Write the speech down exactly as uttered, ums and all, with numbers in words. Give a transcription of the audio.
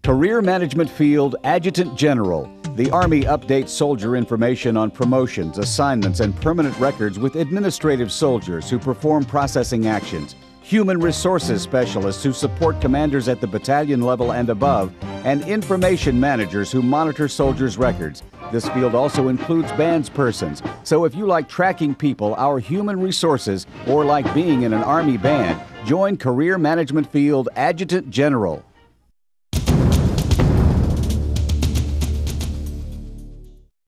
Career Management Field Adjutant General. The Army updates soldier information on promotions, assignments, and permanent records with administrative soldiers who perform processing actions, human resources specialists who support commanders at the battalion level and above, and information managers who monitor soldiers' records. This field also includes bands persons. So if you like tracking people, our human resources, or like being in an Army band, join Career Management Field Adjutant General.